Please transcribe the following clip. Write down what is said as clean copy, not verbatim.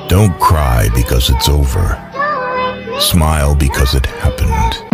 Don't cry because it's over. Smile because it happened.